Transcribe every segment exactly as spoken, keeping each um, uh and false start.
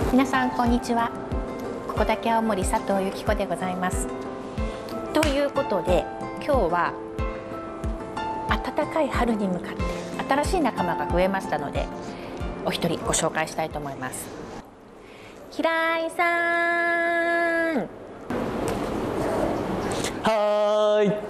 皆さんこんにちは。ここだけ青森佐藤由紀子でございます。ということで今日は暖かい春に向かって新しい仲間が増えましたのでお一人ご紹介したいと思います。平井さん。 はーい。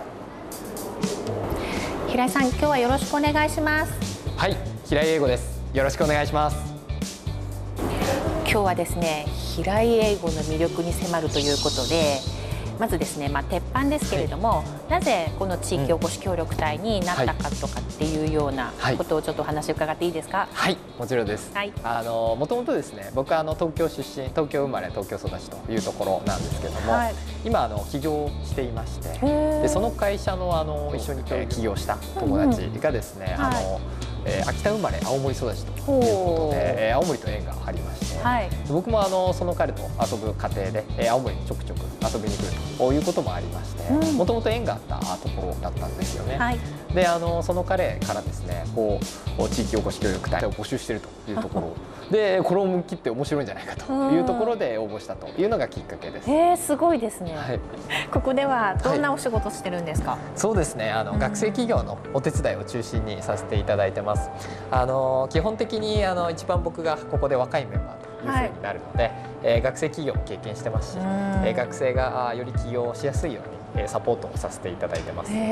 平井さん、今日はよろしくお願いします。 はい、平井英語です。よろしくお願いします。 今日はですね、平井英語の魅力に迫るということで、まずですね、まあ、鉄板ですけれども、はい、なぜこの地域おこし協力隊になったかとかっていうようなことをちょっとお話伺っていいですか？ はい、もちろんです。はい、あのもともとですね、僕はあの東京出身、東京生まれ東京育ちというところなんですけども、はい、今あの起業していまして、でその会社のあの一緒に起業した友達がですね、うんうん、あの、はい、えー、秋田生まれ青森育ちということで、えー、青森と縁がありまして、はい、僕もあのその彼と遊ぶ過程で、えー、青森にちょくちょく遊びに来るということもありまして、もともと縁があったところだったんですよね。はい、であのその彼からですね、こう地域おこし協力隊を募集しているというところで、これを思い切って面白いんじゃないかというところで応募したというのがきっかけです。 えー、すごいですね。はい、ここではどんなお仕事してるんですか？はい、 そうですね、あの学生企業のお手伝いを中心にさせていただいてます。あの基本的にあの一番僕がここで若いメンバーというふうになるので、はい、えー、学生企業も経験してますし、えー、学生がより起業しやすいようにサポートをさせていただいてます。え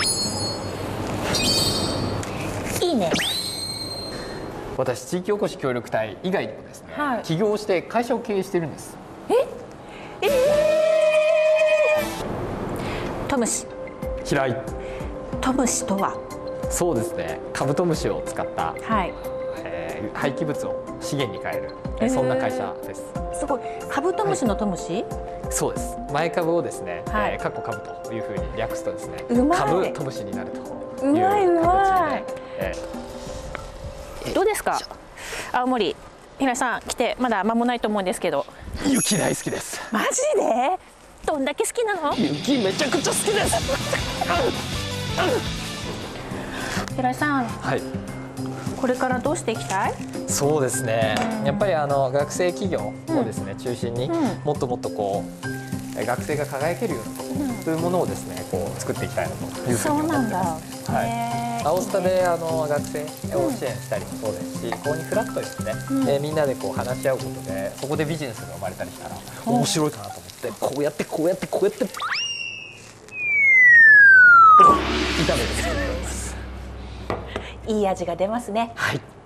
ー、いいね。 私地域おこし協力隊以外にもですね、はい、起業して会社を経営してるんです。 ええー、トムシ。 平井。 トムシとは。 そうですね、カブトムシを使った、はい、えー、廃棄物を資源に変える、えー、そんな会社です。 すごい。カブトムシのトムシ、はい、 そうです。前株をですね、はい、えー、かっこ株というふうに略すとですね、カブトムシになるという形で、うまいうまい、えー、どうですか青森。平井さん来てまだ間もないと思うんですけど。 雪大好きです。 マジで？どんだけ好きなの？ 雪めちゃくちゃ好きです。 平井さん、 はい、 これからどうしていきたい？ そうですね、うん、やっぱりあの学生企業をですね、うん、中心にもっともっとこう学生が輝けるようなこと、うん、というものをですねこう作っていきたいなというふうに思ってます。はい、青スタであの学生を支援したりもそうですし、ここにフラットにね、うん、えー、みんなでこう話し合うことでそこでビジネスが生まれたりしたら面白いかなと思って、こうやってこうやってこうやって炒めて作っております。 いい味が出ますね。 はい。